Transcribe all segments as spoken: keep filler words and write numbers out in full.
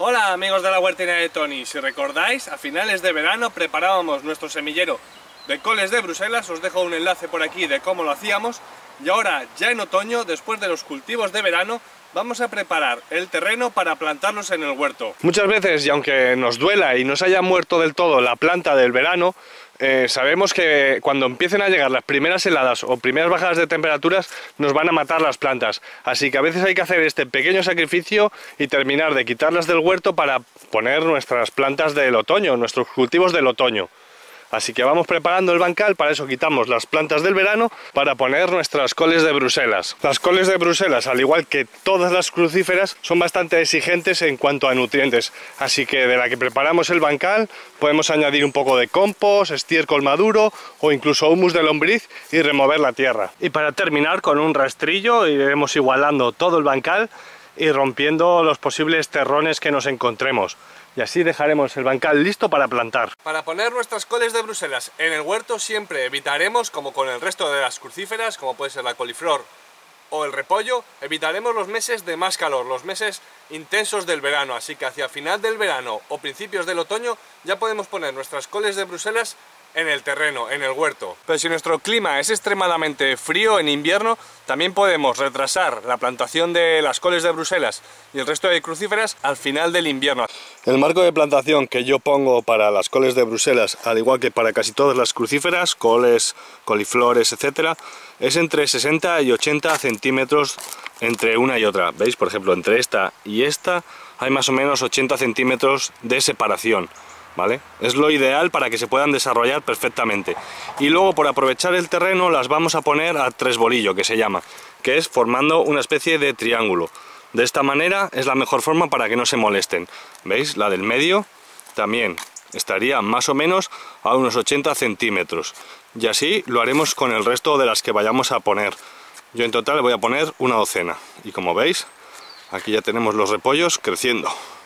Hola amigos de la huertina de Tony, si recordáis, a finales de verano preparábamos nuestro semillero de coles de Bruselas, os dejo un enlace por aquí de cómo lo hacíamos, y ahora ya en otoño, después de los cultivos de verano, vamos a preparar el terreno para plantarlos en el huerto. Muchas veces, y aunque nos duela y nos haya muerto del todo la planta del verano, eh, sabemos que cuando empiecen a llegar las primeras heladas o primeras bajadas de temperaturas nos van a matar las plantas, así que a veces hay que hacer este pequeño sacrificio y terminar de quitarlas del huerto para poner nuestras plantas del otoño, nuestros cultivos del otoño. Así que vamos preparando el bancal, para eso quitamos las plantas del verano para poner nuestras coles de Bruselas. Las coles de Bruselas, al igual que todas las crucíferas, son bastante exigentes en cuanto a nutrientes, así que de la que preparamos el bancal podemos añadir un poco de compost, estiércol maduro o incluso humus de lombriz y remover la tierra. Y para terminar, con un rastrillo iremos igualando todo el bancal y rompiendo los posibles terrones que nos encontremos. Y así dejaremos el bancal listo para plantar. Para poner nuestras coles de Bruselas en el huerto siempre evitaremos, como con el resto de las crucíferas, como puede ser la coliflor o el repollo, evitaremos los meses de más calor, los meses intensos del verano. Así que hacia final del verano o principios del otoño ya podemos poner nuestras coles de Bruselas en el terreno, en el huerto. Pero si nuestro clima es extremadamente frío en invierno, también podemos retrasar la plantación de las coles de Bruselas y el resto de crucíferas al final del invierno. El marco de plantación que yo pongo para las coles de Bruselas, al igual que para casi todas las crucíferas, coles, coliflores, etcétera, es entre sesenta y ochenta centímetros entre una y otra. ¿Veis? Por ejemplo, entre esta y esta hay más o menos ochenta centímetros de separación. ¿Vale? Es lo ideal para que se puedan desarrollar perfectamente. Y luego, por aprovechar el terreno, las vamos a poner a tres bolillo, que se llama, que es formando una especie de triángulo. De esta manera es la mejor forma para que no se molesten. ¿Veis? La del medio también estaría más o menos a unos ochenta centímetros. Y así lo haremos con el resto de las que vayamos a poner. Yo en total voy a poner una docena. Y como veis, aquí ya tenemos los repollos creciendo.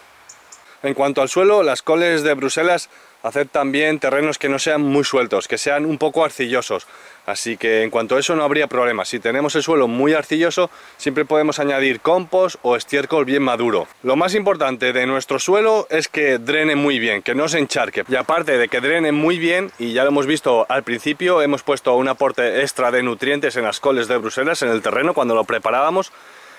En cuanto al suelo, las coles de Bruselas aceptan bien terrenos que no sean muy sueltos, que sean un poco arcillosos. Así que en cuanto a eso no habría problema. Si tenemos el suelo muy arcilloso, siempre podemos añadir compost o estiércol bien maduro. Lo más importante de nuestro suelo es que drene muy bien, que no se encharque. Y aparte de que drene muy bien, y ya lo hemos visto al principio, hemos puesto un aporte extra de nutrientes en las coles de Bruselas, en el terreno, cuando lo preparábamos,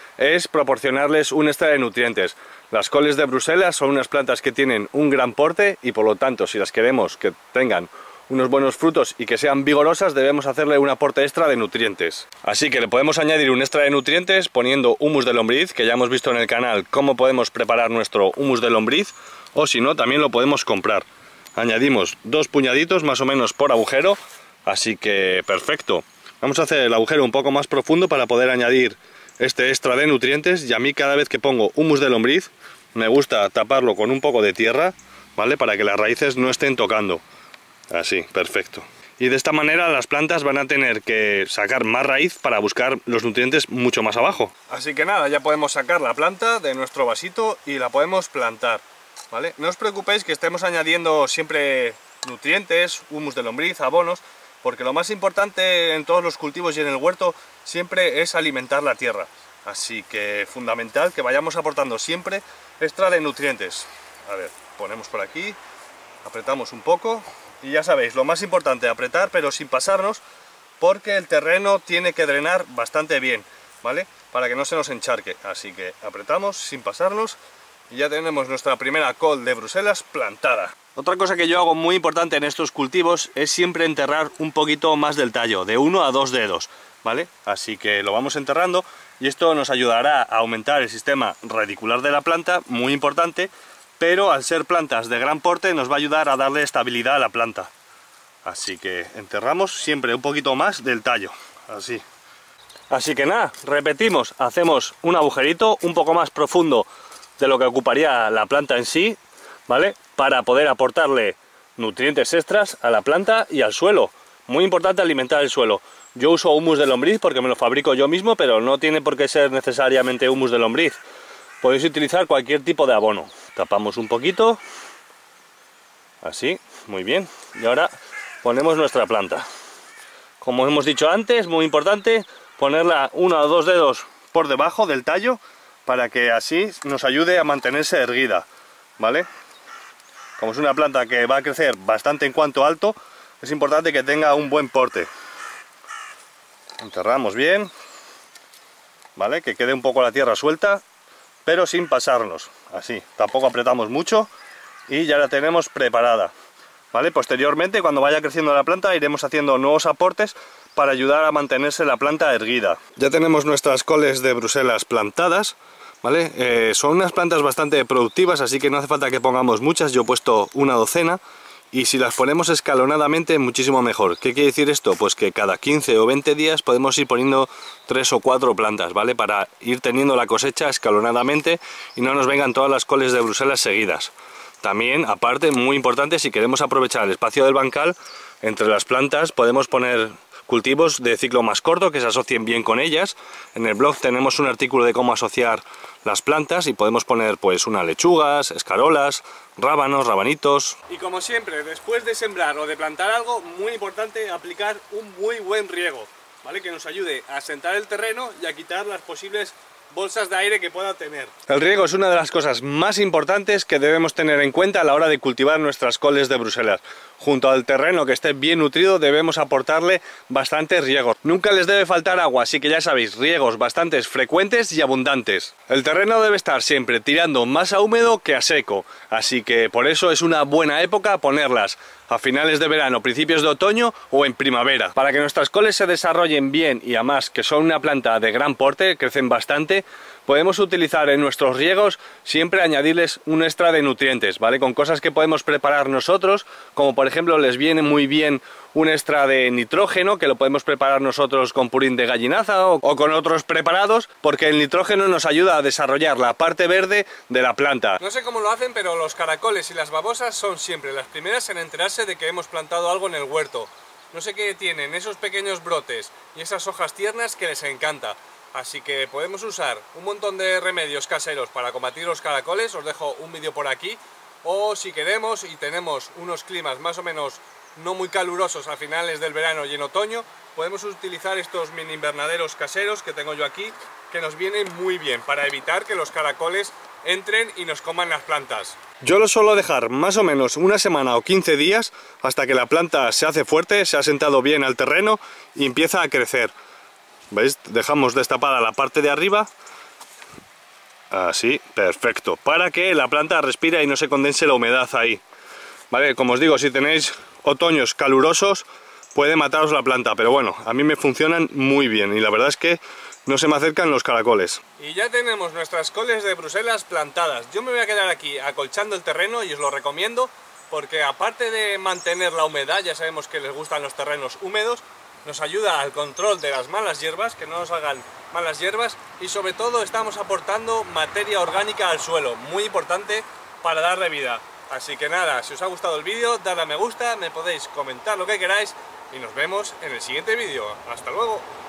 es proporcionarles un extra de nutrientes. Las coles de Bruselas son unas plantas que tienen un gran porte y por lo tanto, si las queremos que tengan unos buenos frutos y que sean vigorosas, debemos hacerle un aporte extra de nutrientes. Así que le podemos añadir un extra de nutrientes poniendo humus de lombriz, que ya hemos visto en el canal cómo podemos preparar nuestro humus de lombriz, o si no, también lo podemos comprar. Añadimos dos puñaditos más o menos por agujero, así que perfecto. Vamos a hacer el agujero un poco más profundo para poder añadir este extra de nutrientes, y a mí cada vez que pongo humus de lombriz me gusta taparlo con un poco de tierra, ¿vale? Para que las raíces no estén tocando. Así, perfecto. Y de esta manera las plantas van a tener que sacar más raíz para buscar los nutrientes mucho más abajo. Así que nada, ya podemos sacar la planta de nuestro vasito y la podemos plantar, ¿vale? No os preocupéis que estemos añadiendo siempre nutrientes, humus de lombriz, abonos, porque lo más importante en todos los cultivos y en el huerto siempre es alimentar la tierra. Así que fundamental que vayamos aportando siempre extra de nutrientes. A ver, ponemos por aquí, apretamos un poco y ya sabéis, lo más importante, apretar pero sin pasarnos, porque el terreno tiene que drenar bastante bien, ¿vale? Para que no se nos encharque. Así que apretamos sin pasarnos y ya tenemos nuestra primera col de Bruselas plantada. Otra cosa que yo hago muy importante en estos cultivos es siempre enterrar un poquito más del tallo, de uno a dos dedos, ¿vale? Así que lo vamos enterrando y esto nos ayudará a aumentar el sistema radicular de la planta, muy importante, pero al ser plantas de gran porte nos va a ayudar a darle estabilidad a la planta. Así que enterramos siempre un poquito más del tallo, así. Así que nada, repetimos, hacemos un agujerito un poco más profundo de lo que ocuparía la planta en sí, ¿vale? Para poder aportarle nutrientes extras a la planta y al suelo. Muy importante alimentar el suelo. Yo uso humus de lombriz porque me lo fabrico yo mismo, pero no tiene por qué ser necesariamente humus de lombriz. Podéis utilizar cualquier tipo de abono. Tapamos un poquito, así, muy bien. Y ahora ponemos nuestra planta. Como hemos dicho antes, muy importante ponerla uno o dos dedos por debajo del tallo para que así nos ayude a mantenerse erguida. ¿vale? Como es una planta que va a crecer bastante en cuanto alto, es importante que tenga un buen porte. Enterramos bien, ¿vale? Que quede un poco la tierra suelta, pero sin pasarnos, así. Tampoco apretamos mucho y ya la tenemos preparada, ¿vale? Posteriormente, cuando vaya creciendo la planta, iremos haciendo nuevos aportes para ayudar a mantenerse la planta erguida. Ya tenemos nuestras coles de Bruselas plantadas, ¿vale? Eh, son unas plantas bastante productivas, así que no hace falta que pongamos muchas. Yo he puesto una docena y si las ponemos escalonadamente, muchísimo mejor. ¿Qué quiere decir esto? Pues que cada quince o veinte días podemos ir poniendo tres o cuatro plantas, ¿vale? Para ir teniendo la cosecha escalonadamente y no nos vengan todas las coles de Bruselas seguidas. También, aparte, muy importante, si queremos aprovechar el espacio del bancal, entre las plantas podemos poner cultivos de ciclo más corto que se asocien bien con ellas. En el blog tenemos un artículo de cómo asociar las plantas y podemos poner pues unas lechugas, escarolas, rábanos, rabanitos. Y como siempre, después de sembrar o de plantar algo, muy importante aplicar un muy buen riego, ¿vale? Que nos ayude a asentar el terreno y a quitar las posibles bolsas de aire que pueda tener. El riego es una de las cosas más importantes que debemos tener en cuenta a la hora de cultivar nuestras coles de Bruselas. Junto al terreno que esté bien nutrido debemos aportarle bastante riego. Nunca les debe faltar agua, así que ya sabéis, riegos bastante frecuentes y abundantes. El terreno debe estar siempre tirando más a húmedo que a seco, así que por eso es una buena época ponerlas a finales de verano, principios de otoño o en primavera. Para que nuestras coles se desarrollen bien y además que son una planta de gran porte, crecen bastante, podemos utilizar en nuestros riegos siempre añadirles un extra de nutrientes, ¿vale? Con cosas que podemos preparar nosotros, como por ejemplo les viene muy bien un extra de nitrógeno, que lo podemos preparar nosotros con purín de gallinaza o, o con otros preparados, porque el nitrógeno nos ayuda a desarrollar la parte verde de la planta. No sé cómo lo hacen, pero los caracoles y las babosas son siempre las primeras en enterarse de que hemos plantado algo en el huerto. No sé qué tienen esos pequeños brotes y esas hojas tiernas que les encanta. Así que podemos usar un montón de remedios caseros para combatir los caracoles, os dejo un vídeo por aquí, o si queremos y tenemos unos climas más o menos no muy calurosos a finales del verano y en otoño, podemos utilizar estos mini invernaderos caseros que tengo yo aquí, que nos vienen muy bien para evitar que los caracoles entren y nos coman las plantas. Yo lo suelo dejar más o menos una semana o quince días hasta que la planta se hace fuerte, se ha sentado bien al terreno y empieza a crecer. ¿Veis? Dejamos destapada la parte de arriba, así, perfecto, para que la planta respire y no se condense la humedad ahí, ¿vale? Como os digo, si tenéis otoños calurosos puede mataros la planta, pero bueno, a mí me funcionan muy bien y la verdad es que no se me acercan los caracoles. Y ya tenemos nuestras coles de Bruselas plantadas. Yo me voy a quedar aquí acolchando el terreno y os lo recomiendo porque aparte de mantener la humedad, ya sabemos que les gustan los terrenos húmedos, nos ayuda al control de las malas hierbas, que no nos hagan malas hierbas, y sobre todo estamos aportando materia orgánica al suelo, muy importante para darle vida. Así que nada, si os ha gustado el vídeo, dadle a me gusta, me podéis comentar lo que queráis y nos vemos en el siguiente vídeo. ¡Hasta luego!